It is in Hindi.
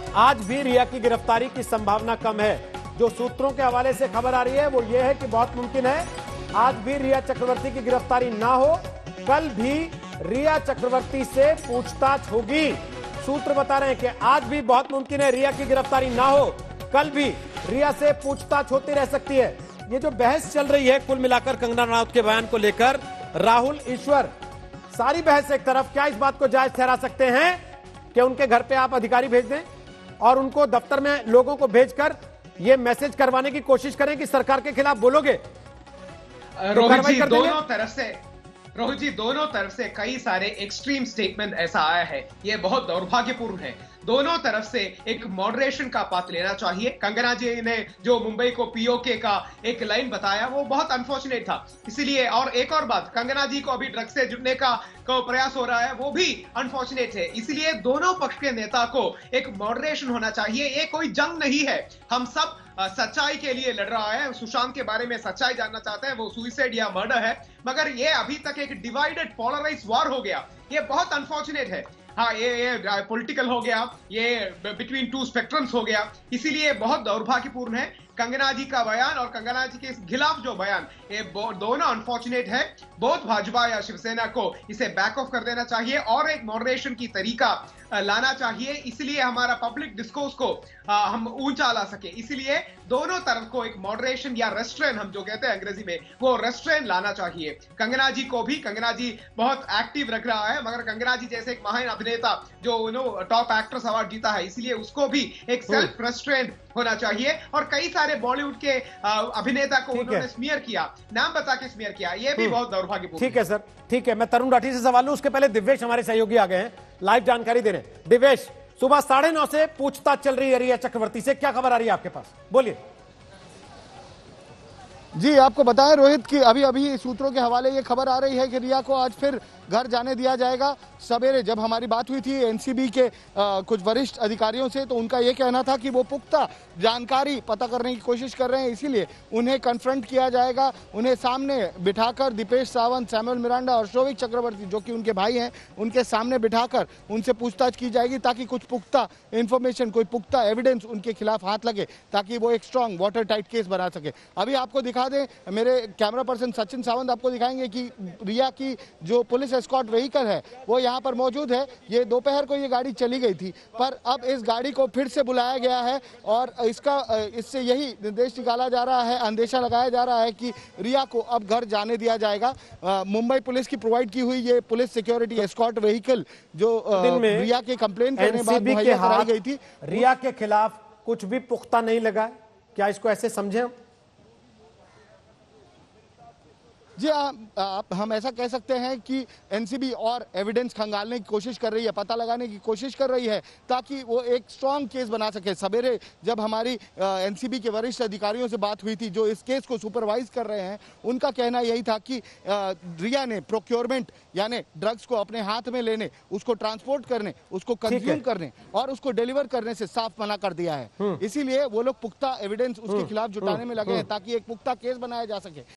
आज भी रिया की गिरफ्तारी की संभावना कम है। जो सूत्रों के हवाले से खबर आ रही है वो ये है कि बहुत मुमकिन है आज भी रिया चक्रवर्ती की गिरफ्तारी ना हो, कल भी रिया चक्रवर्ती से पूछताछ होगी। सूत्र बता रहे हैं कि आज भी बहुत मुमकिन है रिया की गिरफ्तारी ना हो, कल भी रिया से पूछताछ होती रह सकती है। ये जो बहस चल रही है कुल मिलाकर कंगना रनौत के बयान को लेकर, राहुल ईश्वर, सारी बहस एक तरफ, क्या इस बात को जायज ठहरा सकते हैं कि उनके घर पे आप अधिकारी भेज दें और उनको दफ्तर में लोगों को भेजकर ये मैसेज करवाने की कोशिश करें कि सरकार के खिलाफ बोलोगे? रोहित जी, दोनों तरफ से कई सारे एक्सट्रीम स्टेटमेंट ऐसा आया है, ये बहुत दुर्भाग्यपूर्ण है। दोनों तरफ से एक मॉडरेशन का पाथ लेना चाहिए। कंगना जी ने जो मुंबई को पीओके का एक लाइन बताया वो बहुत अनफॉर्चुनेट था, इसलिए। और एक और बात, कंगना जी को अभी ड्रग्स से जुड़ने का प्रयास हो रहा है, वो भी अनफॉर्चुनेट है। इसलिए दोनों पक्ष के नेता को एक मॉडरेशन होना चाहिए। ये कोई जंग नहीं है, हम सब सच्चाई के लिए लड़ रहा है। सुशांत के बारे में सच्चाई जानना चाहते हैं, वो सुइसाइड या मर्डर है, मगर ये अभी तक एक डिवाइडेड पोलराइज वॉर हो गया। ये बहुत अनफॉर्चुनेट है। हाँ, ये पॉलिटिकल हो गया, ये बिटवीन टू स्पेक्ट्रम्स हो गया, इसीलिए बहुत दुर्भाग्यपूर्ण है। कंगना जी का बयान और कंगना जी के खिलाफ जो बयान, ये दोनों अनफॉर्चुनेट है। बहुत भाजपा या शिवसेना को इसे बैक ऑफ कर देना चाहिए और एक मॉडरेशन की तरीका लाना चाहिए, इसलिए हमारा पब्लिक डिस्कोर्स को हम ऊंचा ला सके। इसलिए दोनों तरफ को एक मॉडरेशन या रेस्ट्रेन, हम जो कहते हैं अंग्रेजी में, वो रेस्ट्रेन लाना चाहिए। कंगना जी को भी, कंगना जी बहुत एक्टिव रख रहा है, मगर कंगना जी जैसे एक महान अभिनेता जो टॉप एक्ट्रेस अवार्ड जीता है, इसलिए उसको भी एक सेल्फ रेस्ट्रेन होना चाहिए। और कई सारे बॉलीवुड के अभिनेता को उन्होंने स्मीयर किया, नाम बता के स्मीयर किया, ये भी बहुत दुर्भाग्यपूर्ण। ठीक है सर, ठीक है। मैं तरुण राठी से सवाल लूं, उसके पहले दिव्येश हमारे सहयोगी आ गए हैं, लाइव जानकारी दे रहे हैं। दिव्येश, सुबह 9:30 से पूछताछ चल रही है रिया चक्रवर्ती से, क्या खबर आ रही है आपके पास, बोलिए। जी, आपको बताएं रोहित कि अभी सूत्रों के हवाले ये खबर आ रही है कि रिया को आज फिर घर जाने दिया जाएगा। सवेरे जब हमारी बात हुई थी एनसीबी के कुछ वरिष्ठ अधिकारियों से, तो उनका ये कहना था कि वो पुख्ता जानकारी पता करने की कोशिश कर रहे हैं, इसीलिए उन्हें कन्फ्रंट किया जाएगा। उन्हें सामने बिठाकर दीपेश सावंत, सैमुअल मिरांडा और शोविक चक्रवर्ती, जो कि उनके भाई हैं, उनके सामने बिठाकर उनसे पूछताछ की जाएगी, ताकि कुछ पुख्ता इन्फॉर्मेशन, कोई पुख्ता एविडेंस उनके खिलाफ हाथ लगे, ताकि वो एक स्ट्रॉन्ग वाटर टाइट केस बना सके। अभी आपको दिखा दें, मेरे कैमरा पर्सन सचिन सावंत आपको दिखाएंगे कि रिया की जो पुलिस एस्कॉर्ट व्हीकल है वो यहाँ पर मौजूद है। ये दोपहर को ये गाड़ी चली गई थी, पर अब इस गाड़ी को फिर से बुलाया गया है और इससे यही निर्देश निकाला जा रहा है, अंदेशा लगाया जा रहा है कि रिया को अब घर जाने दिया जाएगा। मुंबई पुलिस की प्रोवाइड की हुई ये पुलिस सिक्योरिटी एस्कॉर्ट व्हीकल जो रिया के कंप्लेन करने के बाद मुहैया कराई गई थी, रिया के खिलाफ कुछ भी पुख्ता नहीं लगा, क्या इसको ऐसे समझें हम? जी, हम ऐसा कह सकते हैं कि एनसीबी और एविडेंस खंगालने की कोशिश कर रही है, पता लगाने की कोशिश कर रही है, ताकि वो एक स्ट्रॉन्ग केस बना सके। सवेरे जब हमारी एनसीबी के वरिष्ठ अधिकारियों से बात हुई थी जो इस केस को सुपरवाइज कर रहे हैं, उनका कहना यही था कि रिया ने प्रोक्योरमेंट यानी ड्रग्स को अपने हाथ में लेने, उसको ट्रांसपोर्ट करने, उसको कंज्यूम करने और उसको डिलीवर करने से साफ मना कर दिया है। इसीलिए वो लोग पुख्ता एविडेंस उसके खिलाफ जुटाने में लगे हैं, ताकि एक पुख्ता केस बनाया जा सके।